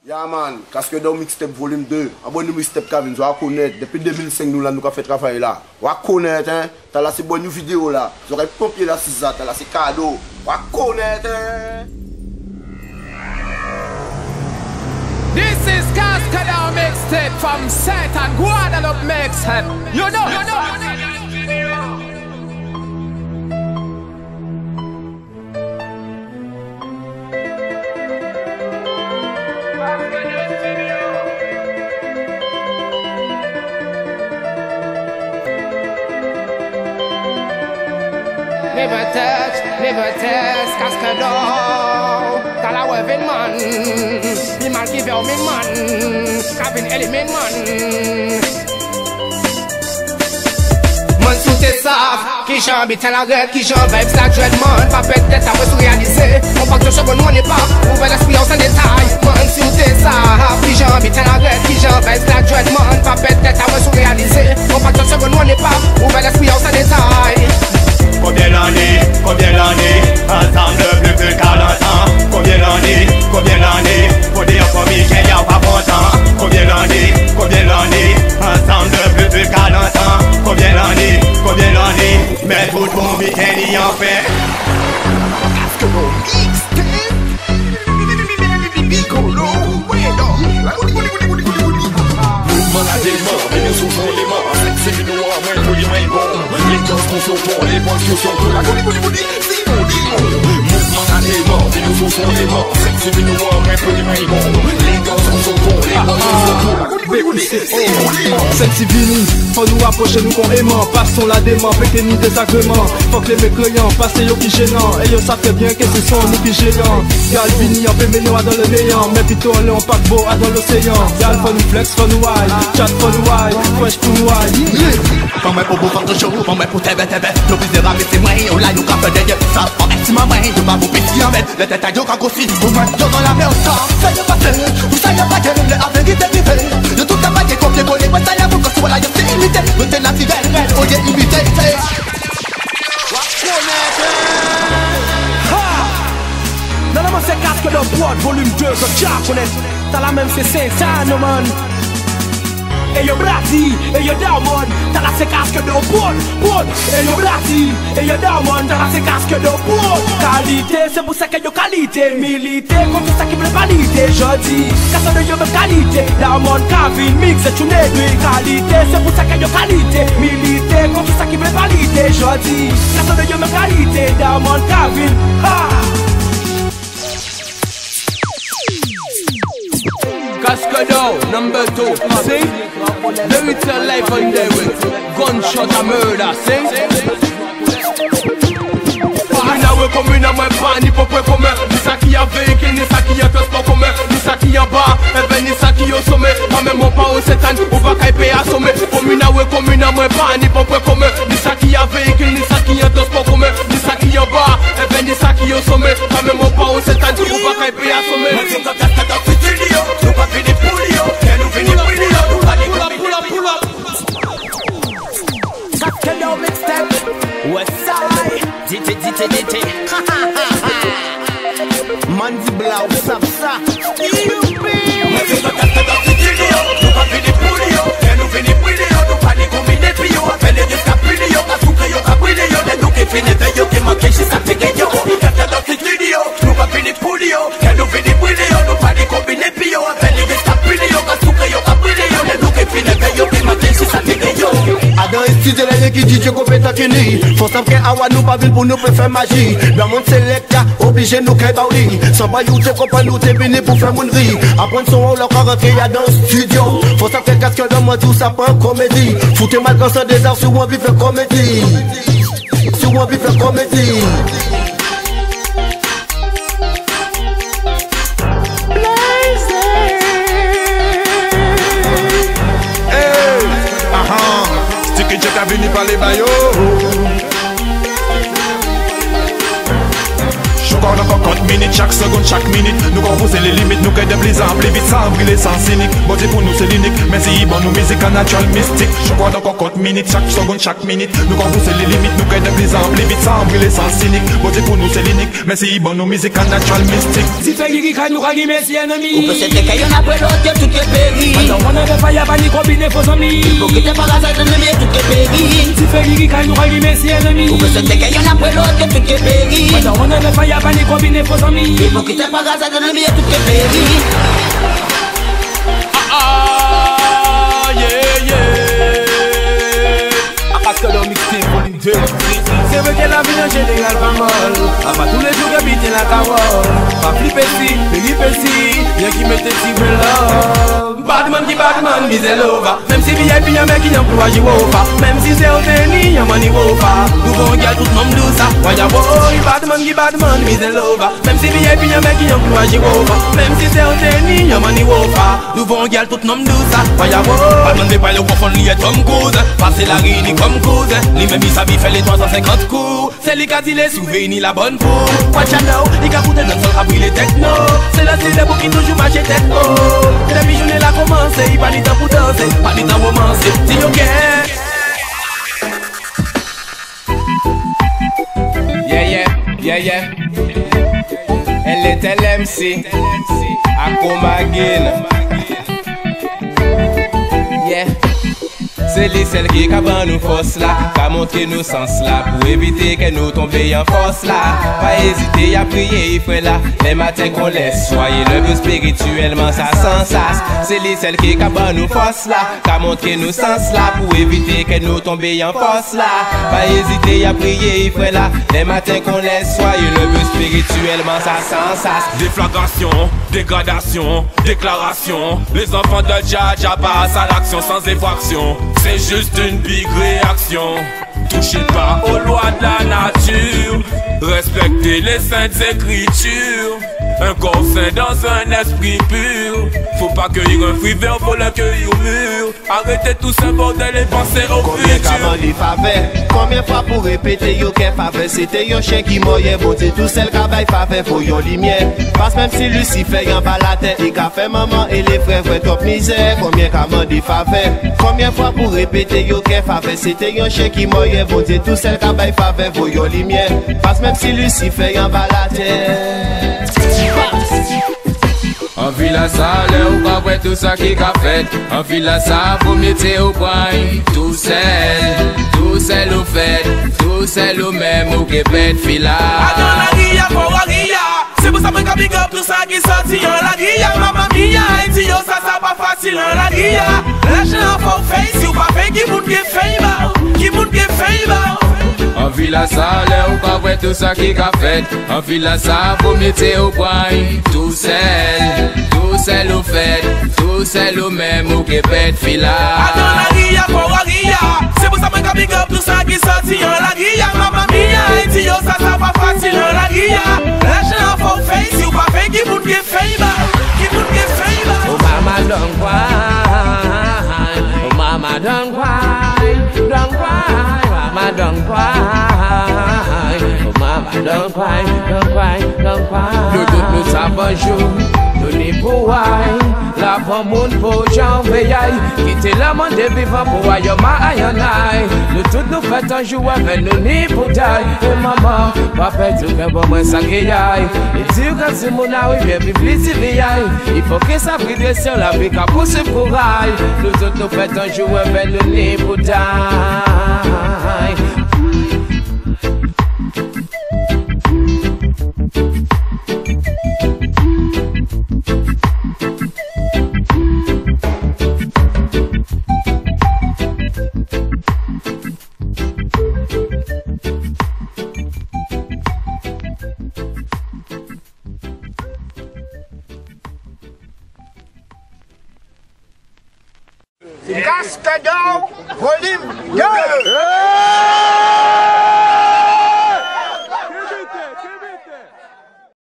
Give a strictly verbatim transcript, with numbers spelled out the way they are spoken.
Yeah man, Casque d'Or Mixtape volume deux. Abonnez-vous Mixtape Kavin, vous allez connaître. Depuis deux mille cinq, nous avons fait travail là. Vous allez connaître, hein. T'as là ces bonnes vidéos là. Vous aurez pompier là, c'est ça. T'as là ces cadeaux. Vous allez connaître, hein. This is Casque d'Or Mixtape from Satan Guadalupe Mixtape. You know, you know. Never touch, never touch, Casque d'Or. T'as la web man, mi mal qui veut mi man, Kavin element man. Man sous tes saves, qui jambe t'es la gueule, qui jambe vibes la dread man. Pas peut-être à vous réaliser, on part de seconde on n'est pas, ouvert l'esprit en détail. Man sous tes saves, qui jambe t'es la gueule, qui jambe vibes la dread man. Pas peut-être à vous réaliser, on part de seconde on n'est pas, ouvert l'esprit en détail. Combien d'années, combien d'années, ensemble plus que quarante ans. Combien d'années, combien d'années, pour dire combien qu'il n'y a pas content. Combien d'années, combien d'années, ensemble plus que quarante ans. Combien d'années, combien d'années, mais tout le monde week-end y en fait. Casque d'Or Mixtape. Mouvement la démon, mais nous souffrons les morts. C'est une noire, mais pour les mains bon. Les danses qu'on s'oppose, les boîtes qui sont pour la mouvement la démon, mais nous souffrons les morts. C'est une noire, mais pour les mains bon. Les danses qu'on s'oppose, les boîtes qui sont pour la Senti Vini, faut nous approcher, nous qu'on aimant. Passons la démon, pété nous des agréments. Faut que les mécréants, passez yo qui gênant. Et yo ça fait bien que ce sont nous qui gênants. Gal Vini, on peut mener dans le néant. Mais plutôt on est en paquebot à dans l'océan. Gal faut nous flex, faut nous high. Chat faut nous high, fresh pour nous high. Pour moi pour vous faire show, pour moi pour tebe tebe. Nos bis de ramer c'est moi, on l'a nous capé de ça. En petit maman, de pas vous péter en bête. Le tête à yo quand aussi, pour moi yo dans la mer ça. Ça y est passé, vous ça y est pas que le avec qui t'es vivre. De tout ta bague copier coller, moi ça y est pour que tu vois là yo c'est imité. Le tête la fidèle, on y est imité. Non, non, c'est Casque d'Or Prod, volume deux, comme Japonais. T'as la même c'est Saint-Sano, man. Et yo Brati, et yo Diamond, t'as la c'est Casque d'Or Prod, Prod. Et yo Brati, et yo Diamond, t'as la c'est Casque d'Or Prod. Qualité, c'est pour ça que yo qualité. Milité, comme tout ça qui voulait valider. Jodi, Casque de yo même qualité. Diamond, Kavin, mix, c'est une aiguille. Qualité, c'est pour ça que yo qualité. Milité, comme tout ça qui voulait valider. Jodi, Casque de yo même qualité. Diamond, Kavin, ha! Casque d'Or, number two, see? There is a life on there with gunshot and murder, see? Commune we commune à moi pas ni pour commun. Ni ça qui a véhicule, ni ça qui a transport commun. Ni ça qui a bas, et ben ni ça qui au sommet. Moi même mon pas au setan, ou va caïper à sommet. Commune we commune à moi pas ni pour commun. Ni ça qui a véhicule, ni ça qui a transport commun. Ni ça qui a bas, et ben ni ça qui au sommet. Moi même mon pas au setan, ou va caïper à sommet. Casque d'Or Mixtape, Westside, D T D T D T, Mandy Blau, Sap Sap, dans les studios, les qui disent que compétent qui nie. Faut savoir qu'à nous pas ville pour nous faire magie. Dans mon select, obligé nous qu'à baouli. Sans pas you te comprendre, nous t'es venu pour faire mon riz. Apprendre son rôle encore rentrer dans le studio. Faut savoir que Casque d'Or moi tout ça pas en comédie. Foutez mal quand ça des arts sur moi vivre faire comédie. Sur moi vivre faire comédie. que Dieu t'a venu par les baillots. Je suis encore dans cocotte, mini chaque seconde, chaque minute. Nous qu'on pousser les limites, nous qu'on de plus en plus vite sans briller, sans cynique. Bon Dieu pour nous c'est l'unique, mais si bon nous musique en natural mystique. Je crois dans cocotte minute, chaque seconde, chaque minute. Nous qu'on pousser les limites, nous qu'on de plus en plus vite sans briller, sans cynique. Bon Dieu pour nous c'est l'unique, mais si bon nous musique en natural mystique. Si fait qui craint nous ragui messi ennemi. Ou peut c'était qu'il y en a après l'autre que tout est péri. Pendant on avait pas y'a pas ni combiné faux amis. Pour que t'es pas rasé de l'ennemi tout est péri. Si fait qui craint nous ragui messi ennemi. Ou peut c'était qu'il y en a après l'autre que tout est péri. Pendant on avait pas y'a pas ni combiné faux amis. Pour que t'es pas rasé de l'ennemi tout est péri. Ah yeah yeah. Parce que dans mixtape volume deux. C'est vrai que la vie en général pas mal. A pas tous les jours qu'habiter la carole. Pas flipper si, flipper si. Y'a qui mette si là. Badman qui badman, misé lova. Même si V I P y'a mec qui emploie Jiwofa. Même si c'est au déni, y'a mani wofa. Nous vont gars tout nom douce. Waya boy, badman qui badman, misé lova. Même si V I P y'a mec qui emploie Jiwofa. Même si c'est au déni, y'a mani wofa. Nous vont gars tout nom douce. Waya boy. Badman n'est pas le confond lié comme cause. Passer la rini comme cause. Lui même il s'habille fait les trois cent cinquante coups. C'est lui qui a dit les souvenirs la bonne peau. Watch out now, il a foutu dans son cabri les techno. C'est la style pour qui toujours marche tête haut. Depuis journée la commencé, il pas ni temps pour danser, pas ni temps pour romancer. Si you get. Yeah yeah, yeah yeah. Elle est L M C, à Comagine. Yeah. C'est les celles qui cabent nous force là, qu'a montré nos sens là, pour éviter que nous tombions en force là. Pas hésiter à prier, frère là, les matins qu'on laisse, soyez le spirituellement ça sans sas. C'est les celles qui cabent nous force là, qu'a montré nos sens là, pour éviter que nous tombions en force là. Pas hésiter à prier, frère là, les matins qu'on laisse, soyez le spirituellement ça sans sas. Déflagration, dégradation, déclaration. Les enfants de Dja passent à l'action sans effraction. C'est juste une big réaction. Touchez pas aux lois de la nature. Respectez les saintes écritures. Un corps sain dans un esprit pur. Faut pas cueillir un fruit vert, faut le cueillir au mur. Arrêtez tout ce bordel et pensez au Combien futur. qu'avant les faveurs, combien fois pour répéter yo qu'un faveur. C'était un chien qui moyait beauté, tout seul cabaye faveur pour yon lumière. Parce même si Lucifer y'en bat la tête, il a fait maman et les frères vrai top misère. Combien qu'avant des faveurs, combien fois pour répéter yo qu'un faveur. C'était un chien qui moyait beauté, tout seul cabaye faveur pour yon lumière. Parce même si Lucifer y'en bat la tête. En villa sale ou pas vrai tout ça qui qu'a fait. En villa ça pour mettre au point. Tout seul, tout seul au fait. Tout seul au même au Québec fila. Dans la guilla, pour la guilla. C'est pour ça que big up tout ça qui sorti en la guilla. Maman mia, et dit yo ça ça pas facile en la guilla. L'argent faut face, ou pas fait qui moun qui fait mal. Qui moun qui fait mal. En villa sale ou pas vrai tout ça qui qu'a fait. En villa ça pour mettre au point. Tout seul, tout seul au fait. Tout seul au même au Québec fila. Dans la guilla, pour la guilla. C'est pour ça que big up tout ça qui sorti en la guilla. Maman mia, et dit yo ça ça pas facile en la guilla. L'argent faut face, ou pas fait qui moun qui fait mal. Qui moun qui fait mal. Oh mama don't cry. Oh mama don't cry. Don't cry. Mama don't cry. Oh mama don't cry. Don't cry. Don't cry. Nous tous nous savons jouer. Nous n'y pouvons la pour moun pour j'en veille. Quitter le monde vivant pour aïe ma aïe aïe. Nous tous nous faisons jouer avec nous n'y pour taille. Et maman, papa tu fais pour moi ça qui aille. Et tu quand c'est mon aïe bien vivre les aïe. Il faut que ça brille sur la vie qu'à pousser pour aïe. Nous tous nous faisons jouer avec nous n'y pour taille. Casque d'eau, volume